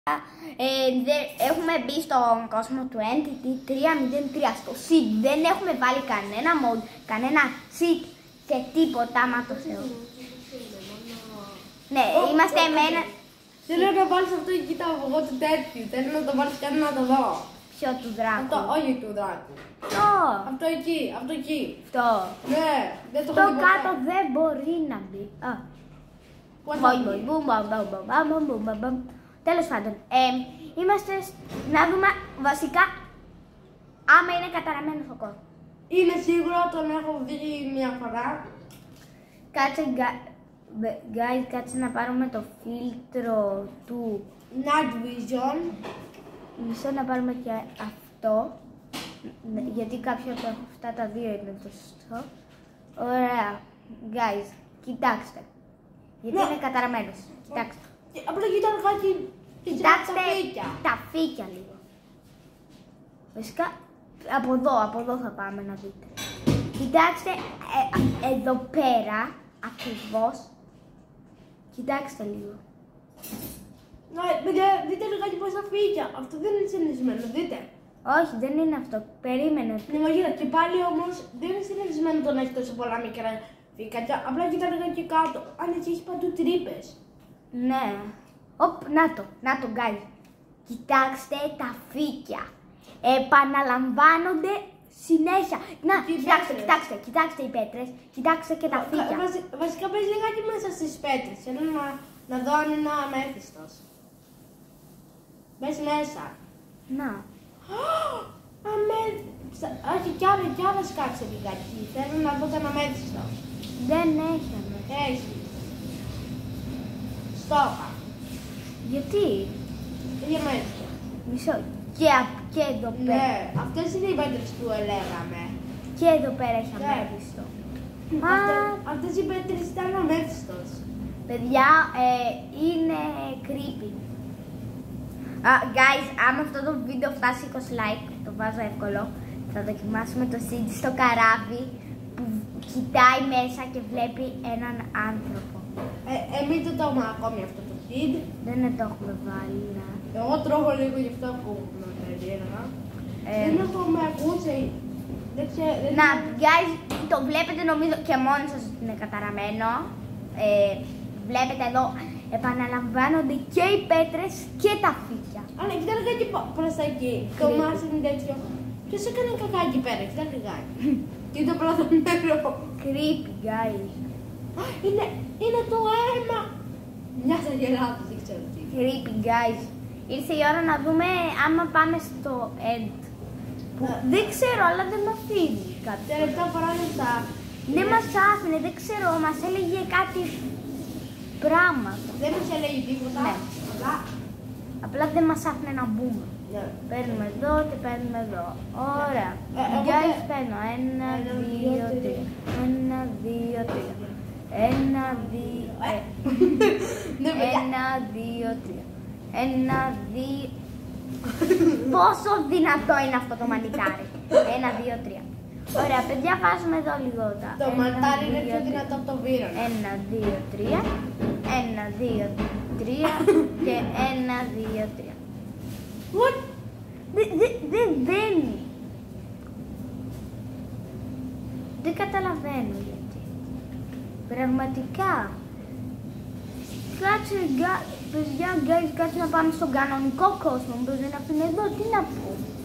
Έχουμε μπει στον κόσμο του Entity 3.03 στο seed. Δεν έχουμε βάλει κανένα mod, κανένα seed και τίποτα, μα το Θεό. Ναι, είμαστε εμένα. Θέλω να βάλεις αυτό εκεί τα εγώ του τέτοιου. Θέλω να το βάλεις κάτι να το δω. Ποιο του δράκου? Αυτό, όχι του δράκου. Αυτό εκεί, αυτό εκεί. Αυτό. Ναι, δεν το Το έχω κάτω δεν μπορεί να μπει. Τέλος πάντων, είμαστε να δούμε βασικά άμα είναι καταραμένος ο κόσμος. Είναι σίγουρο, τον έχω δει μια φορά. Κάτσε, guys, κάτσε να πάρουμε το φίλτρο του Night Vision. Μισό να πάρουμε και αυτό, γιατί κάποια από αυτά τα δύο είναι το σωστό. Ωραία, guys, κοιτάξτε, γιατί είναι καταραμένος, κοιτάξτε. Απλά κοίτα κάτι. Κοιτάξτε τα φύκια λίγο. Βασικά, από εδώ θα πάμε να δείτε. Κοιτάξτε, εδώ πέρα, ακριβώς. Κοιτάξτε λίγο. Ναι, δείτε λιγάκι πώς τα φύκια. Αυτό δεν είναι συνηθισμένο, δείτε. Όχι, δεν είναι αυτό. Περίμενε. Ναι, μαγείρα, και πάλι όμως δεν είναι συνηθισμένο το να έχει τόσο πολλά μικρά φύκια. Απλά κοίτα λιγάκι κάτω. Αν έτσι έχει παντού τρύπες. Ναι. Να το, guys. Κοιτάξτε τα φύκια. Επαναλαμβάνονται συνέχεια. Να, κοιτάξτε οι πέτρες. Κοιτάξτε και τα φύκια. Βασικά πες λιγάκι μέσα στις πέτρες. Θέλω να δω αν είναι αμέθιστος. Μπες μέσα. Να. Όχι, κι άλλα σκάξε λιγάκι. Θέλω να δω τον αμέθιστο. Δεν έχει αμέθιστο. Έχει. Στόπα. Γιατί? Είναι αμέθιστο. Μισό. Και εδώ πέρα. Ναι, αυτές είναι οι πέτρες που έλεγαμε. Και εδώ πέρα έχει αμέθιστο. Αυτές οι πέτρες ήταν αμέθιστος. Παιδιά, είναι creepy. Guys, άμα αυτό το βίντεο φτάσει 20 like, το βάζω εύκολο, θα δοκιμάσουμε το Siege στο καράβι που κοιτάει μέσα και βλέπει έναν άνθρωπο. Εμείς δεν το έχουμε ακόμη αυτό το Siege. Δεν το έχουμε βάλει, ναι. Εγώ τρώγω λίγο γι' αυτό που με περίεργα. Δεν έχουμε ακούσει. Να, guys, το βλέπετε νομίζω και μόνοι σας ότι είναι καταραμένο. Βλέπετε εδώ, επαναλαμβάνονται και οι πέτρες και τα φύκια. Αλλά κοιτά λιγάκι προς τα εκεί. Το Μάρς είναι τέτοιο. Ποιος έκανε κακά εκεί πέρα, κοιτά λιγάκι. Τι είναι το πρώτο νερό. Creepy, guys. Είναι το αίμα. Μια αγελάδας, δεν ξέρω τι. Creepy, guys. Ήρθε η ώρα να δούμε άμα πάμε στο end. Δεν ξέρω, αλλά δεν με αφήνει κάτι. Τελευταία φορά δεν τα... Δεν μας άφηνε, δεν ξέρω, μας έλεγε κάτι πράγματα. Δεν μας έλεγε τίποτα. Ναι. Απλά δεν μας άφηνε να μπούμε. Ναι. Παίρνουμε εδώ και παίρνουμε εδώ. Ωραία. Guys, παίρνω 1, 2, 3. 1, 2, 3. 1, 2, 3. 1, 2. Πόσο δυνατό είναι αυτό το μανιτάρι. 1, 2, 3. Ωραία, παιδιά, βάζουμε εδώ λίγο τα. Το μανιτάρι είναι πιο δυνατό από το βύρονα. 1, 2, 3. 1, 2, 3 και 1, 2, 3. What? Δεν μπαίνει. Δεν καταλαβαίνω γιατί. Πραγματικά. Κάτσε, παιδιά, guys, κάτσε να πάμε στον κανονικό κόσμο. Μήπως δεν αφήνει εδώ, τι να πω.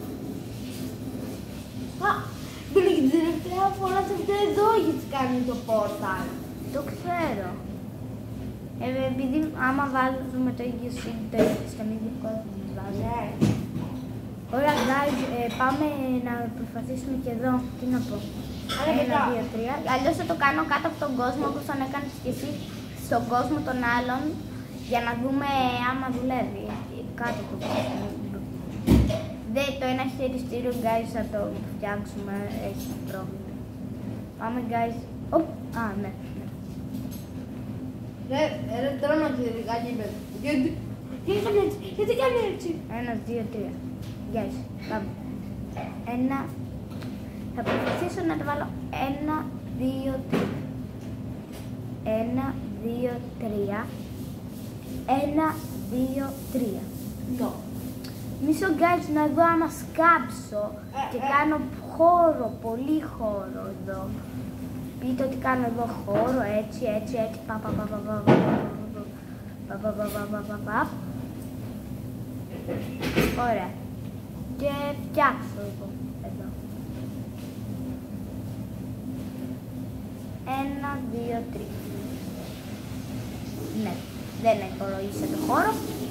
Την τελευταία φορά σε αυτό εδώ έχεις κάνει το πόρταλ. Το ξέρω. Επειδή άμα βάζουμε το ίδιο το ίδιο στον ίδιο κόσμο μας βάζει. Ναι. Ωραία, guys, πάμε να προσπαθήσουμε και εδώ. Τι να πω. 1, 2, 3. Αλλιώς θα το κάνω κάτω από τον κόσμο όπως τον έκανες και εσύ στον κόσμο των άλλων για να δούμε άμα δουλεύει. Κάτω από τον κόσμο. Το ένα χειριστήριο, guys, θα το φτιάξουμε. Έχει πρόβλημα. Πάμε, guys. Ναι. Ρε, τρώμαξε λιγάκι με. Γιατί κάνει έτσι, γιατί κάνει έτσι. 1, 2, 3. Guys, πάμε. Θα προσπαθήσω να το βάλω 1, 2, 3. 1, 2, 3. 1, 2, 3. No. Μισό guys να δω άμα σκάψω και κάνω χώρο, πολύ χώρο εδώ. Πείτε ότι κάνω εδώ χώρο, έτσι, Ωραία. Και φτιάξω εδώ. 1, 2, 3. Ναι, δεν υπολογίσα το χώρο.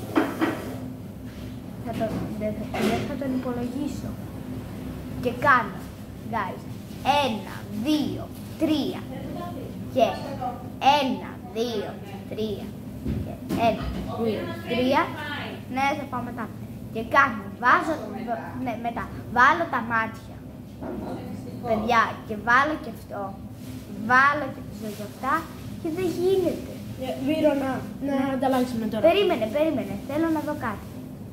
Δεν θα τον υπολογίσω. Και κάνω, guys, 1, 2, 3 και 1, 2, 3 και 1, 2, 3. Ναι, θα πάω μετά. Και κάνω, μετά, βάλω τα μάτια. Παιδιά, και βάλω και αυτό. Βάλω και τις αυτά και δεν γίνεται. Βίρο, να ανταλλάξουμε τώρα. Περίμενε, θέλω να δω κάτι.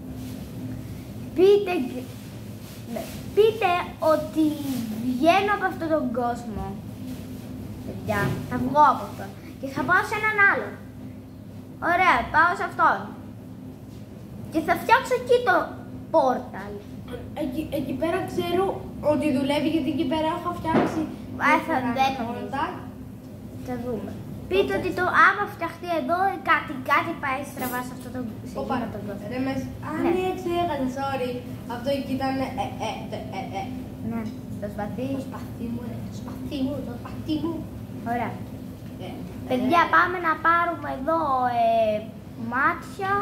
Πείτε ότι βγαίνω από αυτόν τον κόσμο. Παιδιά, θα βγω από αυτόν και θα πάω σε έναν άλλο. Ωραία, πάω σε αυτόν. Και θα φτιάξω εκεί το πόρταλ. Εκεί πέρα ξέρω ότι δουλεύει, γιατί εκεί πέρα έχω φτιάξει. Δεν θα δούμε. Πείτε ότι άμα φτιαχτεί εδώ κάτι πάει στραβά σε αυτό το κόσμο. Ναι, ξέχασα, sorry. Αυτό εκεί ήταν. Ναι, το σπαθί. Το σπαθί μου. Ωραία. Παιδιά, πάμε να πάρουμε εδώ μάτια.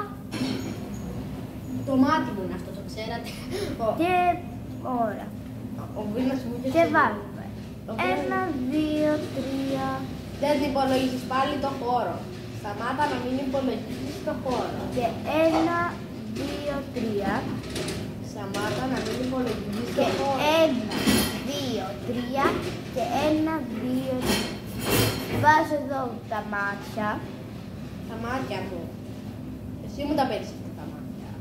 Το μάτι μου είναι αυτό, το ξέρατε. Και ωραία. Και βάλουμε. 1, 2, 3. Δεν υπολογίζεις πάλι το χώρο. Σταμάτα να μην υπολογίζεις το χώρο. Και 1, 2, 3. Σταμάτα να μην υπολογίζεις το Και χώρο. 1, 2, 3. Και 1, 2, 3. Βάζω εδώ τα μάτια. Τα μάτια μου. Εσύ μου τα παίρνεις αυτά τα μάτια.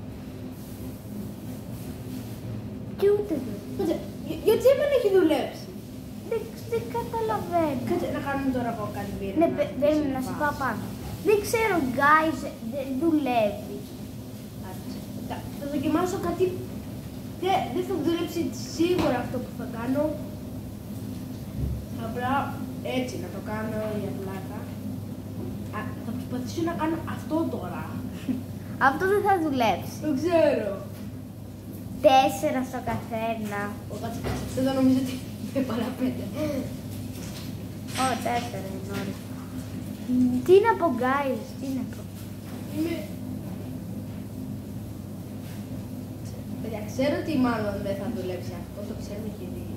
Και ούτε εδώ. Γιατί δεν έχει δουλέψει. Δεν καταλαβαίνω. Κάτσε να κάνουμε τώρα εγώ κάτι πήρα. Ναι, περίμενε να σου πάω πάνω. Δεν ξέρω, guys, δεν δουλεύει. Θα δοκιμάσω κάτι. Δεν θα δουλέψει σίγουρα αυτό που θα κάνω. Απλά έτσι να το κάνω για πλάκα. Θα προσπαθήσω να κάνω αυτό τώρα. Αυτό δεν θα δουλέψει. Το ξέρω. 4 στο καθένα. Δεν το νομίζω ότι δεν παρά 5. Ω, 4 είναι όλοι. Τι να πω, guys, τι να πω. Παιδιά, ξέρω ότι μάλλον δεν θα δουλέψει αυτό, το ξέρουμε και όλοι.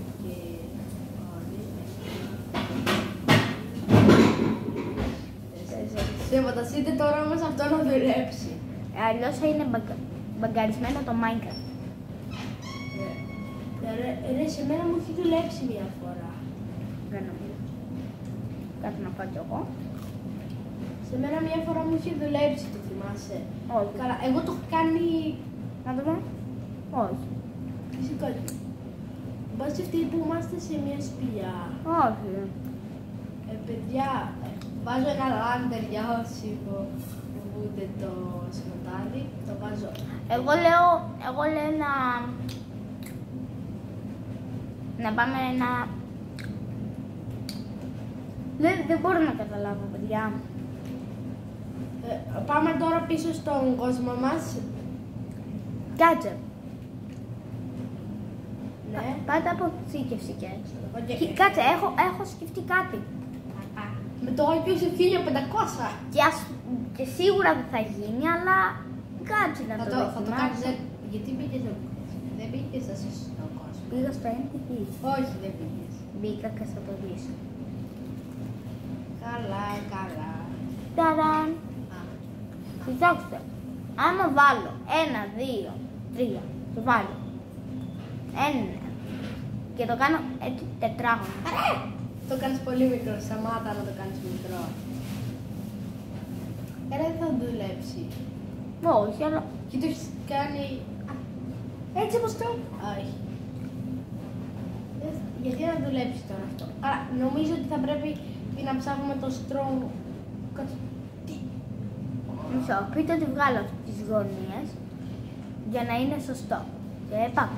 Σε φανταστείτε τώρα όμως αυτό να δουλέψει. Αλλιώς θα είναι μπαγκαρισμένο το Minecraft. Ρε, σε μένα μου έχει δουλέψει μια φορά. Δεν νομίζω. Κάτι να πάω κι εγώ. Σε μένα μια φορά μου είχε δουλέψει, το θυμάσαι. Όχι. Καλά, εγώ το έχω κάνει. Να δούμε. Όχι. Φυσικά. Μπας αυτή που είμαστε σε μια σπηλιά. Όχι. Παιδιά, βάζω ένα λάντερ για όσοι φοβούνται το σκοτάδι. Το βάζω. Εγώ λέω να πάμε να... Δεν μπορώ να καταλάβω, παιδιά. Πάμε τώρα πίσω στον κόσμο μας. Κάτσε. Ναι. Πάτε αποθήκευση και έτσι. Okay. Κάτσε, έχω σκεφτεί κάτι. Με το IQ σε 1500. Και σίγουρα δεν θα γίνει, αλλά κάτσε να το δοκιμάσω. Θα το κάνεις, γιατί πήγες εδώ. Δεν πήγες στον κόσμο. Πήγα στο MTV. Όχι, δεν πήγες. Μπήκα και θα το δεις. Καλά. Ταραν. Κοιτάξτε, άμα βάλω 1, 2, 3, το βάλω 1 και το κάνω έτσι τετράγωνο. Το κάνεις πολύ μικρό, σταμάτα να το κάνεις μικρό. Δεν θα δουλέψει. Όχι, αλλά... Και το έχεις κάνει... Έτσι όπως το... Όχι. Γιατί να δουλέψει τώρα αυτό. Άρα νομίζω ότι θα πρέπει να ψάχνουμε το strong... Μισό, πείτε ότι βγάλω αυτές τις γωνίες για να είναι σωστό. Και πάμε.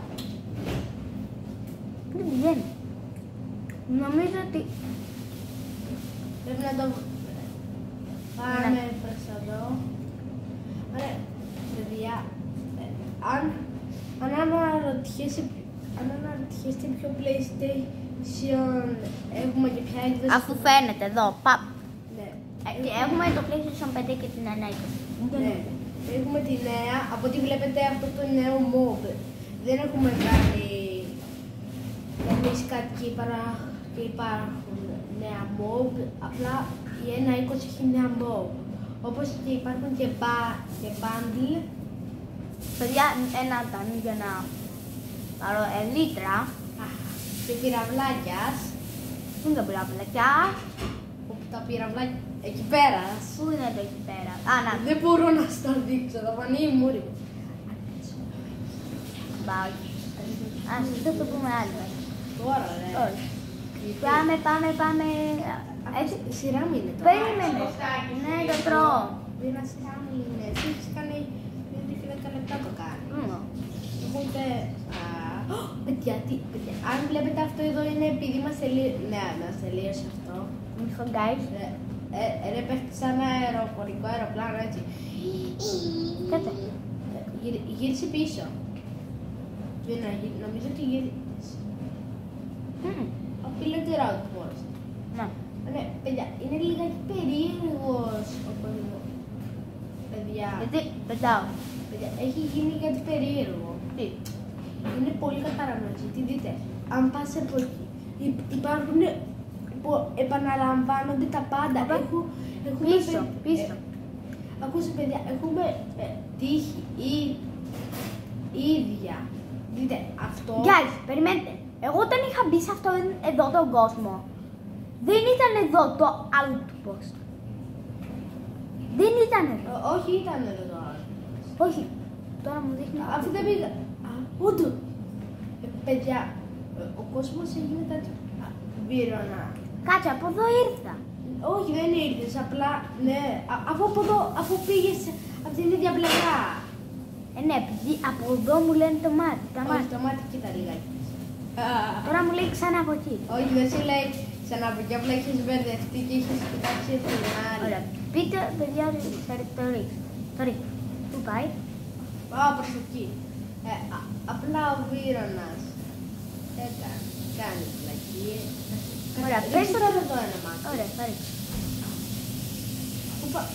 Δεν πηγαίνει. Νομίζω ότι... Πρέπει να το... Πάμε προς εδώ. Ωραία, παιδιά, αν αναρωτιέσαι ποιο PlayStation έχουμε και ποια έκδοση... Αφού φαίνεται εδώ, πάμε. Ναι. Έχουμε το PlayStation 5 και την 920. Ναι. Έχουμε τη νέα, από ό,τι βλέπετε αυτό το νέο mob. Δεν έχουμε κάνει εμείς κάτι και υπάρχουν νέα mob, απλά η 1.20 έχει νέα mob. Όπως και υπάρχουν και bundle. Παιδιά, ένα ήταν για να πάρω ελίτρα. Και πυραυλάκιας. Πού είναι τα πυραυλάκια? Τα πυραυλάκια εκεί πέρα. Πού είναι το εκεί πέρα? Α, να. Δεν μπορώ να στα δείξω, θα φανεί η μούρη μου. Μπάω. Ας το πούμε άλλο. Τώρα, ρε. Όχι. Πάμε. Έτσι. Σειρά μου είναι τώρα. Περίμενε. Ναι, το τρώω. Ένα σειρά μου είναι. Εσύ έχεις κάνει 10 λεπτά το κάνει. Οπότε, παιδιά, αν βλέπετε αυτό εδώ είναι επειδή μας τελείωσε αυτό. Λοιπόν, guys. Ρε πέφτει σαν αεροπορικό αεροπλάνο έτσι. Κάτσε. Γύρισε πίσω. Νομίζω ότι γύρισε. Ο piloted outpost. Ναι. Ναι, παιδιά, είναι λιγάκι περίεργος ο κόσμος. Παιδιά. Γιατί πετάω. Παιδιά, έχει γίνει κάτι περίεργο. Τι? Είναι πολύ καταραμένος. Γιατί δείτε, αν πας από εκεί, υπάρχουν, επαναλαμβάνονται τα πάντα. Πίσω. Ακούστε παιδιά, έχουμε τύχη ή ίδια. Δείτε, αυτό... Guys, περιμένετε. Εγώ όταν είχα μπει σε αυτό εδώ τον κόσμο, δεν ήταν εδώ το outpost. Δεν ήταν εδώ. Όχι, ήταν εδώ το outpost. Όχι. Τώρα μου δείχνει. Αφού δεν πήγα... Όντω. Παιδιά, ο κόσμος έγινε κάτι βύρωνα. Κάτσε, από εδώ ήρθα. Όχι, δεν ήρθες, απλά, ναι. Αφού από εδώ, αφού πήγες από την ίδια πλευρά. Ναι, επειδή από εδώ μου λένε το μάτι. Όχι, το μάτι κοίτα λιγάκι. Τώρα μου λέει ξανά από εκεί. Όχι, δεν σου λέει ξανά από εκεί, απλά έχεις μπερδευτεί και έχεις κοιτάξει την άλλη. Ωραία, πείτε, παιδιά, το ρίξ. Πού πάει? Προς εκεί. Απλά ο Βύρονας κάνει πλακίες. Ωραία, πες το εδώ ένα μάτι. Ωραία, θα ρίξω. Πού πάει?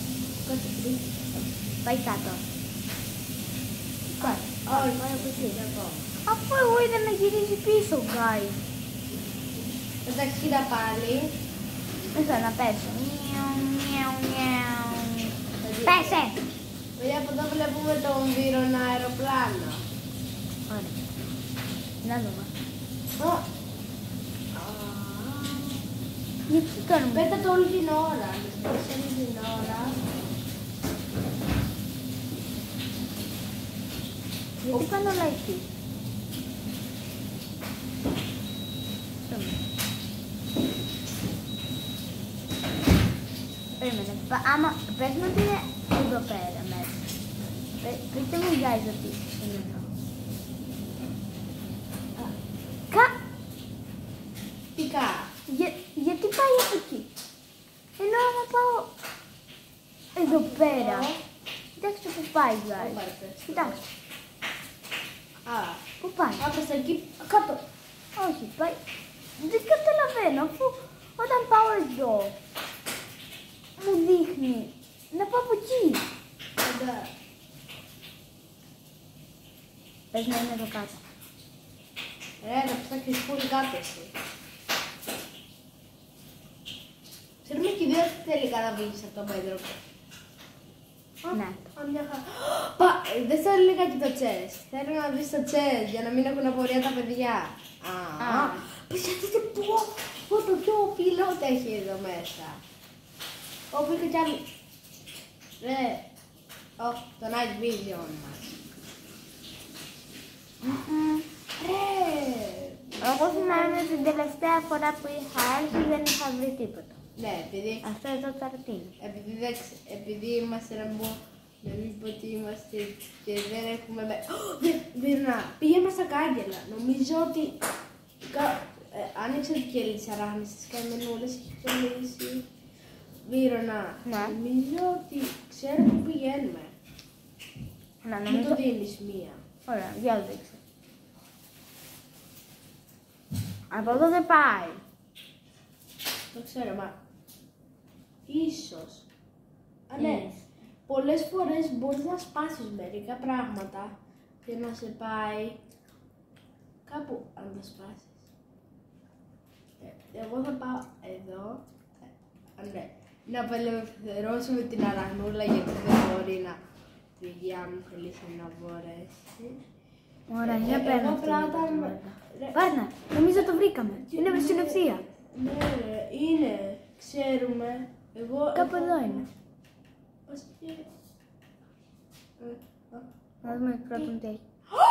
Πάει κάτω. Όχι, πάει από εκεί. Αφού εγώ είδα να γυρίζει πίσω, guys. Εντάξει, κοίτα πάλι. Μέσα να πέσω. Πέσε! Παιδιά, από εδώ βλέπουμε τον Βύρονα αεροπλάνο. Ωραία. Να δούμε. Γιατί κάνουμε? Πέτα το όλη την ώρα. Όλη την ώρα. Γιατί κάνω όλα εκεί? Περίμενε. Άμα πες μου ότι είναι εδώ πέρα μέσα. Πείτε μου guys ότι είναι εδώ. Πικά. Γιατί πάει από εκεί? Ενώ άμα πάω εδώ πέρα. Κοιτάξτε που πάει guys. Κοιτάξτε. Πού πάει? Άπες εκεί κάτω. Όχι, πάει. Δεν καταλαβαίνω αφού όταν πάω εδώ μου δείχνει να πάω από εκεί. Πες να είναι εδώ κάτω. Να ψάξεις πολύ κάτω εσύ. Ξέρουμε και οι δύο τελικά να βγεις από το μέτρο. Ναι. Δεν θέλω λιγάκι το chess. Θέλω να δεις το chess για να μην έχουν απορία τα παιδιά. Παιδιά, δείτε πω το πιο πιλότ έχει εδώ μέσα. Όπου είχε κι άλλοι. Ρε, το night vision μας. Εγώ θυμάμαι την τελευταία φορά που είχα έρθει δεν είχα βρει τίποτα. Ναι, επειδή... Αυτό εδώ τώρα τι είναι? Επειδή είμαστε Να μην πω ότι είμαστε και δεν έχουμε... Βίρνα, πήγαμε στα κάγκελα. Νομίζω ότι... Άνοιξε και λύση αράχνης στις καμενούλες, έχει κολλήσει. Βίρονα, νομίζω ότι ξέρω που πηγαίνουμε. Μην το δίνεις μία. Ωραία, για δείξε. Από εδώ δεν πάει. Το ξέρω, μα... Ίσως. Ναι. Πολλές φορές μπορείς να σπάσεις μερικά πράγματα και να σε πάει κάπου αν τα σπάσεις. Εγώ θα πάω εδώ. Ναι. Να απελευθερώσουμε την αραγνούλα γιατί δεν μπορεί να φύγει αν θελήσει να μπορέσει. Ωραία, για παίρνω αυτή την Πάρνα, νομίζω το βρήκαμε. Είναι στην ευθεία. Ναι, είναι. Ξέρουμε. Κάπου εδώ είναι. Να δούμε πρώτον τι έχει.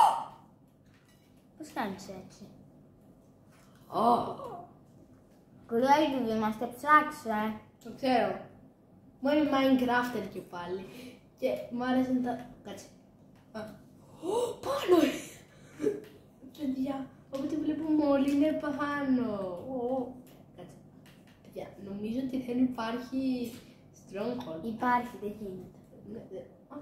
Πώς κάνεις έτσι. Κουρέλι, είμαστε ψάξε. Το ξέρω. Μου είναι Minecrafter και πάλι. Και μου άρεσαν τα... Κάτσε. Πάνω! Παιδιά, όποτε βλέπουμε όλοι είναι πάνω. Κάτσε. Παιδιά, νομίζω ότι δεν υπάρχει stronghold. Υπάρχει, δεν γίνεται.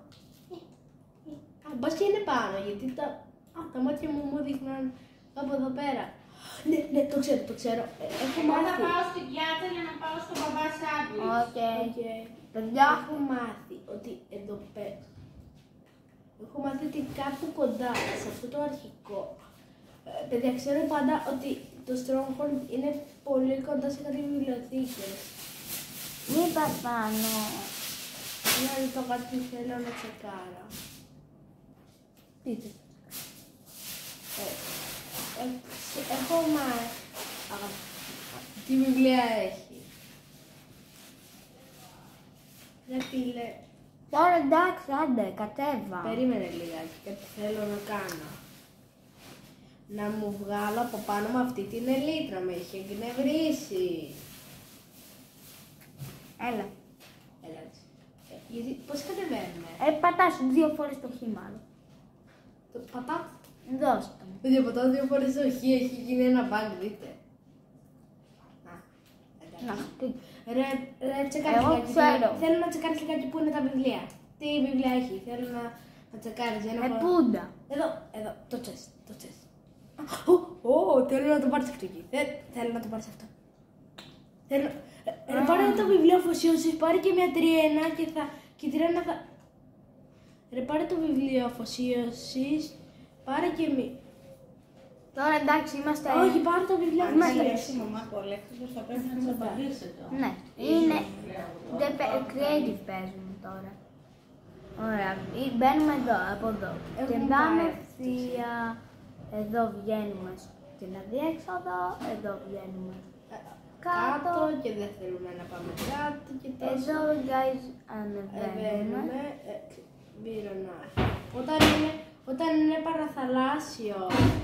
Μπας και είναι πάνω, γιατί τα μάτια μου δείχναν από εδώ πέρα. Ναι, το ξέρω. Έχω μάθει. Θα πάω στην πιάτσα για να πάω στον μπαμπά Σάββη. Παιδιά, έχω μάθει ότι εδώ πέρα. Έχω μάθει ότι κάπου κοντά σε αυτό το αρχικό. Παιδιά, ξέρω πάντα ότι το Stronghold είναι πολύ κοντά σε κάτι βιβλιοθήκες. μην πας πάνω. Είναι το κάτι θέλω να τσεκάρω. Πείτε. Έχω μάθει. Τι βιβλία έχει. Πρέπει Τώρα εντάξει, άντε, κατέβα. Περίμενε λιγάκι, κάτι θέλω να κάνω. Να μου βγάλω από πάνω με αυτή την ελίτρα, με είχε εκνευρίσει. Έλα. Έλα έτσι. Γιατί, πώς κατεβαίνουμε. Πατάς 2 φορές το χ μάλλον. Το πατάω. Δώστε μου. Δεν πατάω 2 φορές το χ, έχει γίνει ένα bug, δείτε. Να, τι. Ρε, τσεκάρεις Εγώ λιγάκι. ξέρω. Θέλω να τσεκάρεις λιγάκι που είναι τα βιβλία. Τι βιβλία έχει, θέλω να τσεκάρεις. Πούντα. Εδώ, το chest. Θέλω να το πάρεις αυτό εκεί. Θέλω να το πάρεις αυτό. Πάρε το βιβλίο αφοσίωσης, πάρε και μια τριένα και η τριένα θα... Ρε, πάρε το βιβλίο αφοσίωσης, πάρε και μία... Τώρα εντάξει, είμαστε... Όχι, πάρε το βιβλίο αφοσίωσης. Η μαμά κολέκτος θα πρέπει να τις απαντήσετε. Ναι, είναι... Creative παίζουμε τώρα. Ωραία, μπαίνουμε εδώ, από εδώ. Και πάμε ευθεία. Εδώ βγαίνουμε στην αδιέξοδο, εδώ βγαίνουμε κάτω. Και δεν θέλουμε να πάμε κάτω και τόσο. Εδώ, guys, ανεβαίνουμε. Μπύρονα. Όταν είναι παραθαλάσσιο.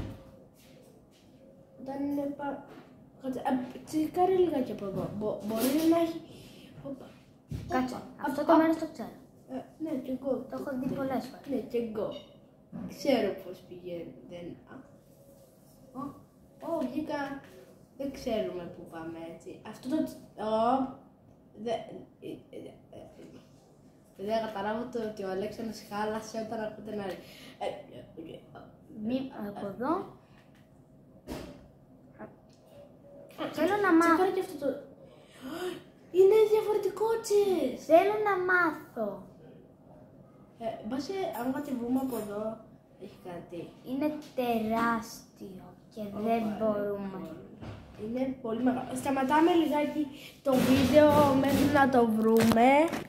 Όταν είναι τσεκάρε λιγάκι από εδώ. Μπορεί να έχει... Κάτσε, αυτό το μέρος το ξέρω. Ναι, και εγώ. Το έχω δει πολλές φορές. Ναι, και εγώ. Ξέρω πώς πηγαίνει. Βγήκα. Δεν ξέρουμε πού πάμε έτσι. Αυτό το... Δεν καταλάβω ότι ο Αλέξανδρος χάλασε όταν ακούτε να... Από εδώ. Θέλω να μάθω. Τσεκάρω και αυτό το... Είναι διαφορετικό τσες. Θέλω να μάθω. Μπάσε, αν κατεβούμε από εδώ, έχει κάτι. Είναι τεράστιο και δεν μπορούμε. Είναι πολύ μεγάλο. Σταματάμε λιγάκι το βίντεο μέχρι να το βρούμε.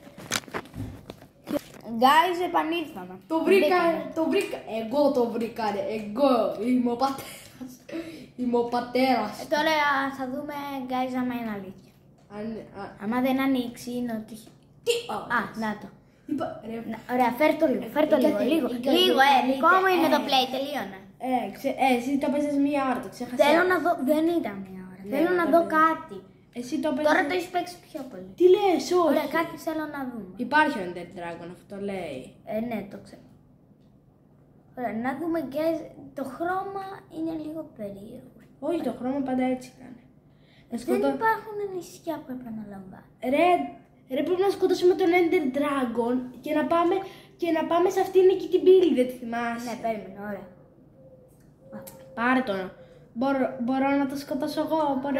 Guys, επανήλθαμε. Το βρήκα. Εγώ το βρήκα, εγώ. Είμαι ο πατέρας. Είμαι ο πατέρας. Τώρα θα δούμε, guys, άμα είναι αλήθεια. Άμα δεν ανοίξει, είναι ότι... Τι? Να το. Ωραία, φέρ' το λίγο. Λίγο, δικό μου είναι το play, τελείωνα. Εσύ το παίζεις μία ώρα, το ξέχασα. Θέλω να δω, δεν ήταν μία ώρα. Θέλω να δω κάτι. Εσύ το παίζεις. Τώρα το έχεις παίξει πιο πολύ. Τι λες, όχι. Ωραία, κάτι θέλω να δούμε. Υπάρχει ο Ender Dragon, αυτό λέει. Ναι, το ξέρω. Ωραία, να δούμε και το χρώμα είναι λίγο περίεργο. Όχι, το χρώμα πάντα έτσι ήταν. Δεν υπάρχουν νησιά που επαναλαμβάνουν. Ρε, πρέπει να σκοτώσουμε τον Ender Dragon και να πάμε σε αυτήν εκεί την πύλη, δεν τη θυμάσαι. Ναι, περίμενε, ωραία. Πάρε τον. Μπορώ να το σκοτώσω εγώ.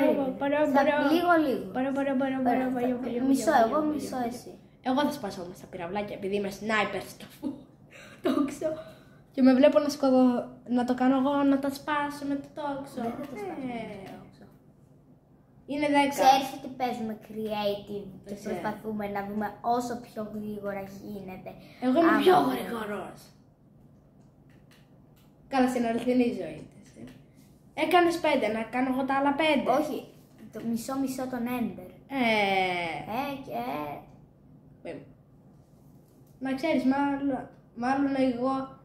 Λίγο. Μισό εγώ, μισό εσύ. Εγώ θα σπάσω όμως τα πυραυλάκια επειδή είμαι sniper στο τόξο. Και με βλέπω να το κάνω εγώ, να τα σπάσω με το τόξο. Δεν θα το σπάσω. Είναι 10. Ξέρεις ότι παίζουμε creative και προσπαθούμε να δούμε όσο πιο γρήγορα γίνεται. Εγώ είμαι πιο γρήγορος. Καλά, στην αληθινή ζωή. Έκανες 5, να κάνω εγώ τα άλλα 5. Όχι, το μισό τον Ender. Και... Να ξέρεις, μάλλον εγώ...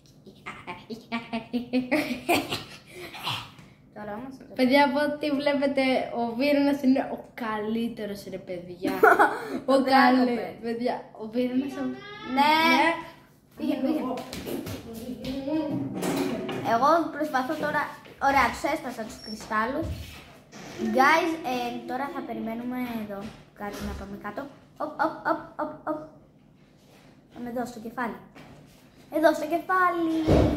Τώρα όμως... Παιδιά, από ό,τι βλέπετε, ο Βίρονας είναι ο καλύτερος, ρε παιδιά. Ο καλύτερος, παιδιά. Ο Βίρονας... Ναι! Πήγαινε. Εγώ προσπαθώ τώρα... Ωραία, τους έσπασα τους κρυστάλλους. Guys, τώρα θα περιμένουμε εδώ κάτι να πάμε κάτω. Οπ. Πάμε εδώ στο κεφάλι. Εδώ στο κεφάλι.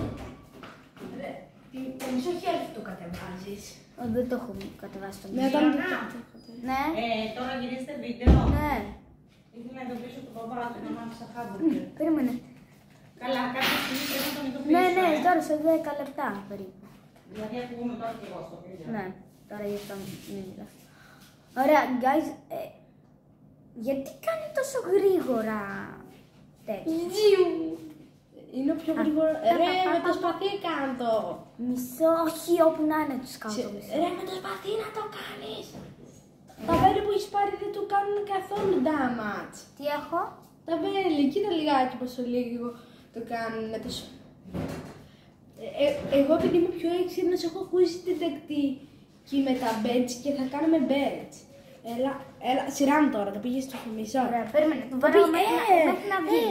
Το μισό χέρι το κατεβάζεις. Δεν το έχω κατεβάσει το Ναι, μισό. Ναι. Τώρα γυρίζετε βίντεο. Ναι. Ήθελα να ειδοποιήσω τον παπά του, να μάθει σαν χάμπουργκερ. Περίμενε. Καλά, κάποια στιγμή πρέπει να τον ειδοποιήσω. Ναι, τώρα σε 10 λεπτά περίπου. Δηλαδή ακούγουμε τώρα και εγώ στο βίντεο. Ναι, τώρα γι' αυτό μην μιλάς. Ωραία, guys, γιατί κάνει τόσο γρήγορα τέτοιο. Είναι πιο γρήγορο. Ρε, με το σπαθί κάντο. Μισό, όχι όπου να είναι τους κάτω μισό. Ρε, με το σπαθί να το κάνεις. Τα βέλη που έχεις πάρει δεν του κάνουν καθόλου damage. Τι έχω? Τα βέλη, κοίτα λιγάκι πόσο λίγο το κάνουν με το εγώ επειδή είμαι πιο έξυπνος έχω ακούσει την τακτική με τα badge και θα κάνουμε badge. Έλα, σειρά μου τώρα, το πήγες στο μισό. Ωραία, περίμενε, το βάλω μέχρι να βγει.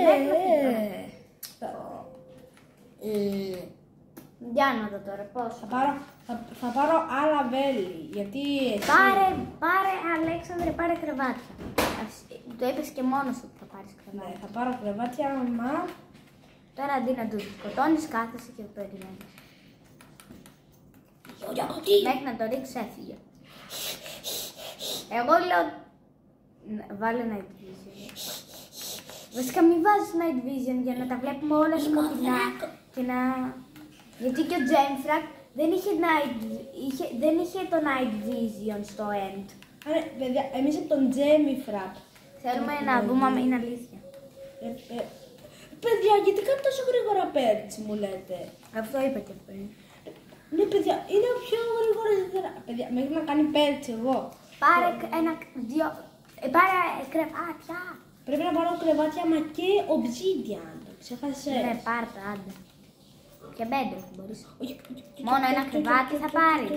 Για να δω τώρα πώς. Θα πάρω άλλα βέλη, γιατί εσύ... Πάρε Αλέξανδρε, πάρε κρεβάτια. Το είπες και μόνος ότι θα πάρεις κρεβάτια. Ναι, θα πάρω κρεβάτια, μα... Τώρα αντί να τους σκοτώνεις, κάθεσαι και περιμένεις. Μέχρι να το ρίξεις έφυγε. Εγώ λέω... Βάλε Night Vision. Βασικά μην βάζεις Night Vision για να τα βλέπουμε όλα σκοτεινά και να... Γιατί και ο Gemfrag δεν είχε το Night Vision στο end. Άρα, παιδιά, εμείς από τον Gemfrag θέλουμε να δούμε αν είναι αλήθεια. Παιδιά, γιατί κάνει τόσο γρήγορα πέρτσι, μου λέτε. Αυτό είπα και πριν. Ναι, παιδιά, είναι ο πιο γρήγορος. Παιδιά, μέχρι να κάνει πέρτσι εγώ. Πάρε πάρε κρεβάτια. Πρέπει να πάρω κρεβάτια, μα και obsidian. Το ξέχασες. Ναι, πάρ' τα, άντε. Και bedrock μπορείς. Μόνο ένα κρεβάτι θα πάρεις.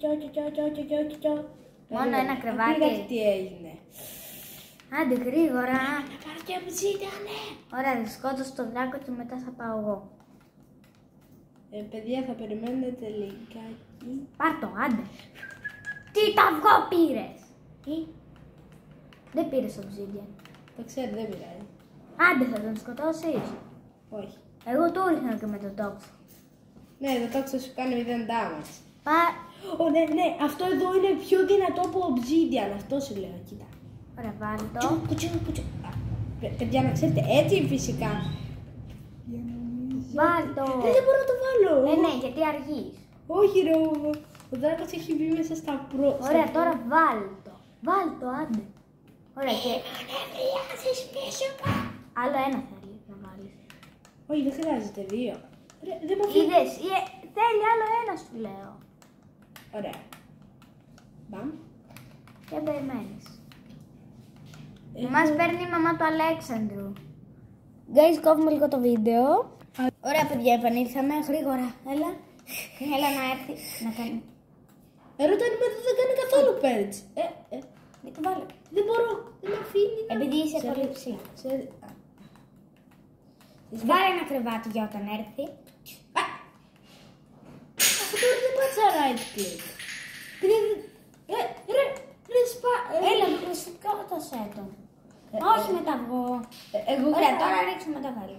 Μόνο ένα κρεβάτι. Τι έγινε. Άντε γρήγορα. Να πάρω και obsidian, ναι. Ωραία, σκότωσε τον δράκο και μετά θα πάω εγώ. Παιδιά, θα περιμένετε λιγάκι. Πάρ' το, άντε. Τι τα αυγό πήρες. Τι. Δεν πήρες obsidian. Το ξέρω, δεν πειράζει. Άντε θα τον σκοτώσεις. Όχι. Εγώ το ρίχνα και με τον τόξο. Ναι, το τόξο σου κάνει 0 damage. Ναι, αυτό εδώ είναι πιο δυνατό από obsidian. Αυτό σου λέω, κοίτα. Ωραία, βάλει το. Παιδιά, να ξέρετε, έτσι φυσικά. Βάλει το. Δεν μπορώ να το βάλω. Ναι, γιατί αργείς. Όχι ρε, ο δράκος έχει μπει μέσα στα Ωραία, τώρα βάλει το. Βάλει το, άντε. Ωραία, και... Άλλο ένα θέλει να βάλεις. Όχι, δεν χρειάζεται, 2. Είδες, θέλει άλλο ένα σου λέω. Ωραία. Μπαμ. Και περιμένεις. Μας παίρνει η μαμά του Αλέξανδρου. Guys, κόβουμε λίγο το βίντεο. Ωραία παιδιά, επανήλθαμε γρήγορα. Έλα να έρθει να κάνει. Ρώτα ανήμετρο δεν κάνει καθόλου πέρτς. Δεν το βάλω. Δεν μπορώ, δεν με αφήνει να... Επειδή είσαι πολύ ψηλά. Βάλε ένα κρεβάτι για όταν έρθει. Αυτό τώρα δεν πάτσα right click. Ρε σπα... Έλα, σκότωσέ τον. Όχι με τα αυγό. Ωραία, τώρα ρίξουμε τα βάλει.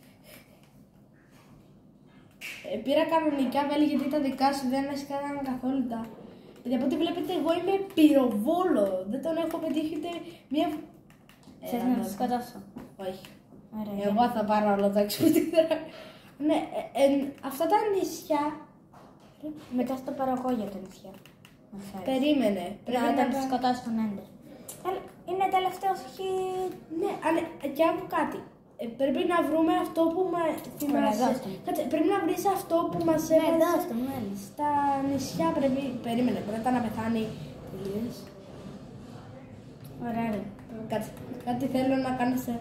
Πήρα κανονικά βέλη γιατί τα δικά σου δεν έσκαναν καθόλου τα... Γιατί από ό,τι βλέπετε εγώ είμαι πυροβόλο. Δεν τον έχω πετύχει ούτε μία... Θες να το σκοτώσω? Όχι. Ωραία. Εγώ θα πάρω όλα τα εξωτήτερα. Ναι, αυτά τα νησιά... Μετά στο πάρω εγώ για τα νησιά. Περίμενε. Πρέπει να το σκοτώσω τον Έντερ. Είναι τελευταίος hit. Ναι, και άκου κάτι. Πρέπει να βρούμε αυτό που μας θυμάσαι. Κάτσε, πρέπει να βρεις αυτό που μας έβαζε στα νησιά. Περίμενε, πρώτα να πεθάνει. Τελείως. Ωραία, ρε. Κάτσε, κάτι θέλω να κάνω σε...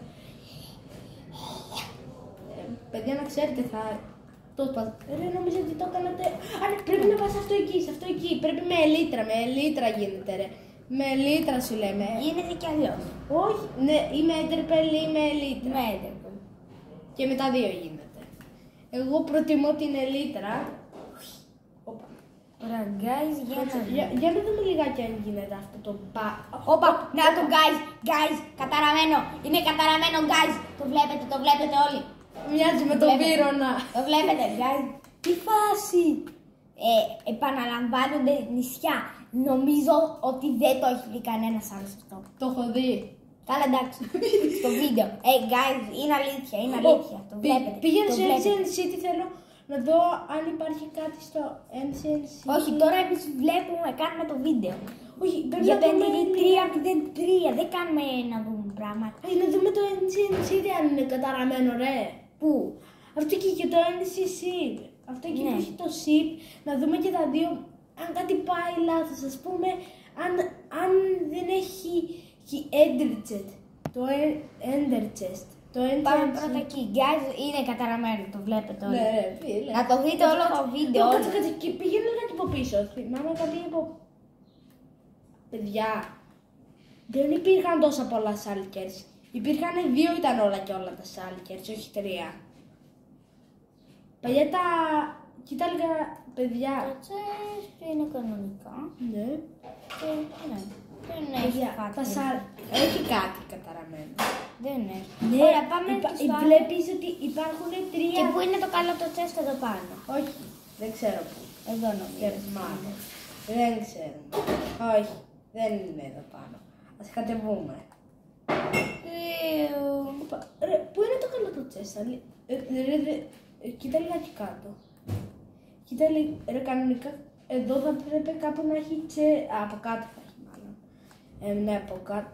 παιδιά, να ξέρετε, θα... Το σπα... Ρε, νομίζω ότι το έκανατε... ναι, πρέπει να πας σε αυτό εκεί, σε αυτό εκεί. Πρέπει με ελίτρα γίνεται, ρε. Με ελίτρα σου λέμε. Γίνεται κι αλλιώς. Όχι, ναι, είμαι έντερπελ ή με ελίτρα. Με Έντερ. Και με τα δύο γίνεται. Εγώ προτιμώ την ελίτρα. Όπα. Ωραία, guys, Για να δούμε λιγάκι αν γίνεται αυτό το πα... Όπα, να το guys, καταραμένο. Είναι καταραμένο, guys. Το βλέπετε όλοι. Μοιάζει με τον πύρωνα. Το βλέπετε, guys. Τι φάση. Επαναλαμβάνονται νησιά. Νομίζω ότι δεν το έχει δει κανένας άλλος αυτό. Το έχω δει. Καλά, εντάξει. Στο βίντεο. Guys, είναι αλήθεια. Το βλέπετε. Πήγαινε στο Ancient City, θέλω να δω αν υπάρχει κάτι στο Ancient City. Όχι, τώρα εμείς βλέπουμε, κάνουμε το βίντεο. Όχι, πρέπει Για να το δούμε... NTD 303, δεν κάνουμε να δούμε πράγματα. Να δούμε το Ancient City αν είναι καταραμένο, ρε. Πού? Αυτό εκεί και το NCC. Αυτό εκεί που έχει το SIP, να δούμε και τα δύο. Αν κάτι πάει λάθος, ας πούμε, αν δεν έχει Ender Chest. Το Ender Chest. Πάμε πρώτα εκεί. Guys, είναι καταραμένο, το βλέπετε όλοι. Ναι, ρε, φίλε. Να το δείτε όλο το βίντεο. Κάτσε, και πήγαινε κάτι από πίσω. Θυμάμαι κάτι από... Παιδιά, δεν υπήρχαν τόσα πολλά Shulkers. Υπήρχαν 2 ήταν όλα και όλα τα Shulkers, όχι 3. Παλιά τα... Κοίτα λίγα, παιδιά. Το chest είναι κανονικά. Ναι. Ναι. Δεν έχει κάτι. Έχει κάτι καταραμένο. Δεν έχει. Ναι, Ωραία, πάμε στο άλλο. βλέπεις ότι υπάρχουν 3... Και πού είναι το καλό το chest εδώ πάνω? Όχι, δεν ξέρω πού. Εδώ νομίζω. Μάλλον. Δεν ξέρω. Όχι, δεν είναι εδώ πάνω. Ας κατεβούμε. Ρε, πού είναι το καλό το chest? Κοίτα λίγα κάτω. Κοίτα λίγα, ρε, κανονικά εδώ θα πρέπει κάπου να έχει από κάτω θα έχει μάλλον. Ναι, από κάτω.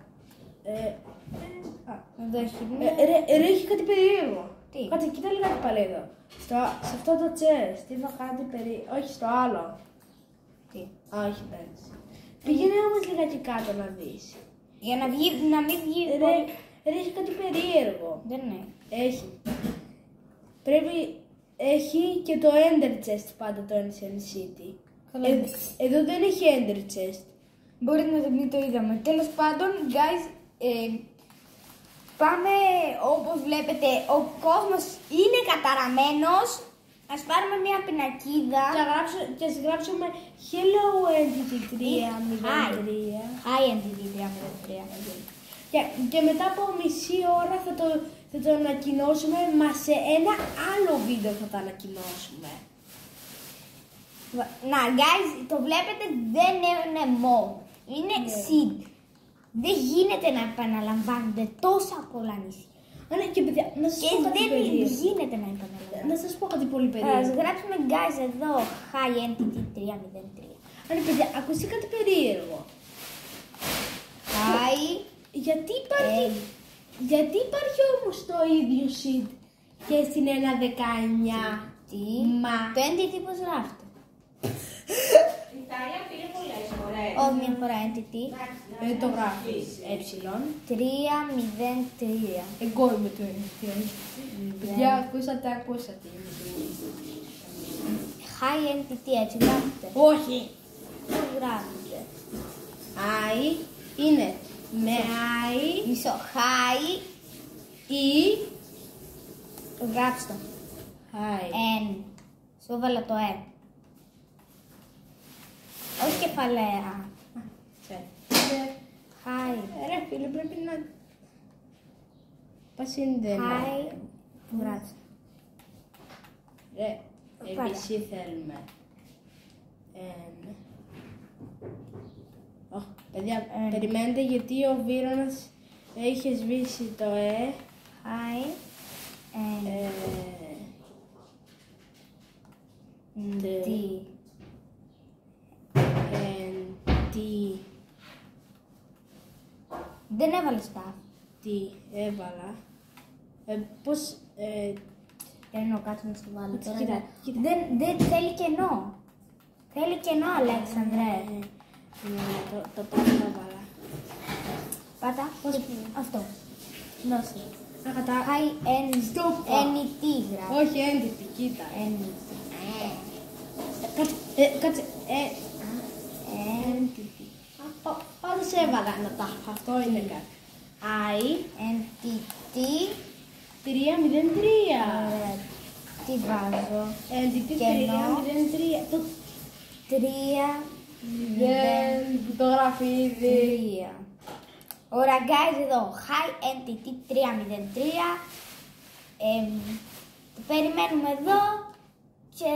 Εδώ έχει. Ρε, έχει κάτι περίεργο. Τι? Κάτσε, κοίτα λίγα πάλι εδώ. Σε αυτό το chest, είδα κάτι περίεργο. Όχι, στο άλλο. Τι? Όχι, εντάξει. Πήγαινε όμως λιγάκι κάτω να δεις. Για να βγει, να μην βγει. Ρε, έχει κάτι περίεργο. Δεν είναι. Έχει. Πρέπει... Έχει και το Ender Chest πάντα το Ancient City. Εδώ δεν έχει Ender Chest. Μπορεί να μην το είδαμε. Τέλος πάντων, guys, πάμε όπως βλέπετε, ο κόσμος είναι καταραμένος. Ας πάρουμε μια πινακίδα. Και ας γράψουμε Hello Entity 303. Hi Entity 303. Και μετά από μισή ώρα θα το ανακοινώσουμε, μα σε ένα άλλο βίντεο θα το ανακοινώσουμε. Να, guys, το βλέπετε, δεν είναι mod. Είναι seed. Δεν γίνεται να επαναλαμβάνονται τόσα πολλά νησιά. Ναι, και παιδιά, να σας πω κάτι περίεργο. Δεν γίνεται να επαναλαμβάνονται. Να σας πω κάτι πολύ περίεργο. Ας γράψουμε, guys, εδώ, Hi Entity 303. Ναι, παιδιά, ακούστε κάτι περίεργο. Hi. Γιατί υπάρχει όμως το ίδιο seed και στην 1.19? Τι? Μα... Το entity πώς γράφεται? Η Τάλια πήρε πολλές φορές. Όχι, μια φορά entity. Το γράφεις 303. Εγώ είμαι το παιδιά, ακούσατε. Hi entity, έτσι γράφεται. Όχι. Πώς γράφετε. I είναι με I, Μισό. Χάι. E, Γράψτε το. I. Εν. Σου έβαλα το ε. Όχι κεφαλαία. Χάι. Ρε φίλε, πρέπει να... Πώς είναι Χάι. Γράψτε. Ρε, Πάρα. ABC θέλουμε. Παιδιά, περιμένετε γιατί ο Βίρονας έχει σβήσει το Χάι. Εν. Τι. Τι, Δεν έβαλες τα. τι έβαλα. Πώς, Παίρνω κάτω να σου βάλω τώρα. κοίτα, κοίτα. Δεν θέλει κενό. Θέλει κενό, Αλέξανδρε. το πάνω το έβαλα. Πάτα. Αυτό. Δώσε. Ακατά. Χάι εν. Στοπ. Ενιτή γράφει. Όχι, έντυπη, κοίτα. Ενιτή. Κάτσε, Εντυπή. Πάντως έβαλα να τα. Αυτό είναι κάτι. I, Εντυπή. 303. Τι βάζω. Εντυπή Κενό. 303. Το 3. δεν το γράφει ήδη. 3. Ωραία, guys, εδώ. High Entity 303. Το περιμένουμε εδώ και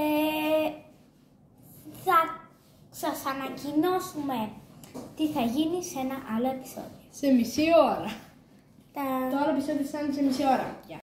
θα σας ανακοινώσουμε τι θα γίνει σε ένα άλλο επεισόδιο. Σε μισή ώρα. Τα... Το άλλο επεισόδιο θα είναι σε μισή ώρα.